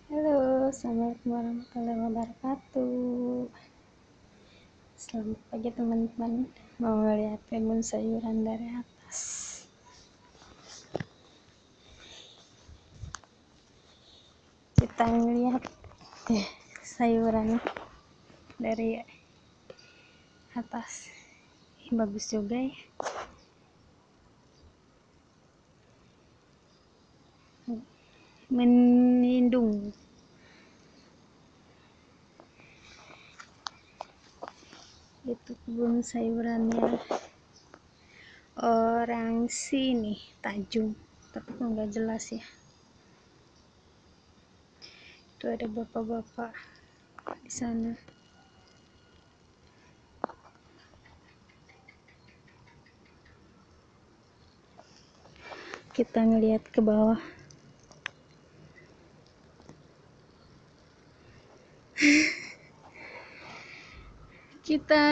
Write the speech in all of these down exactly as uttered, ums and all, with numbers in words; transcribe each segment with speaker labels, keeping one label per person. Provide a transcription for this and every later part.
Speaker 1: Halo, assalamualaikum warahmatullahi wabarakatuh. Selamat pagi teman-teman. Mau lihat timun sayuran dari atas. Kita ngelihat deh sayuran dari atas. Bagus juga ya. Menindung. Itu kebun sayurannya orang sini, Tanjung, tapi kok nggak jelas ya. Itu ada bapak-bapak di sana. Kita ngelihat ke bawah. Kita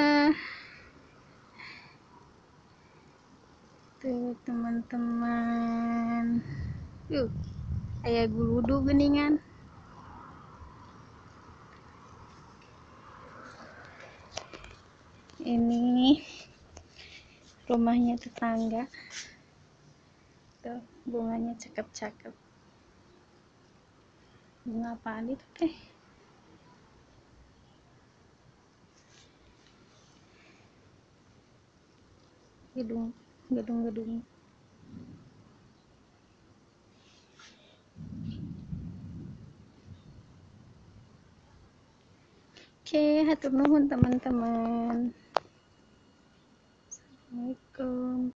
Speaker 1: tuh teman-teman, yuk ayah guludu geningan. Ini rumahnya tetangga tuh, bunganya cakep-cakep. Bunga apaan itu teh? Gedung gedung-gedung. Oke, hatur nuhun teman-teman. Assalamualaikum.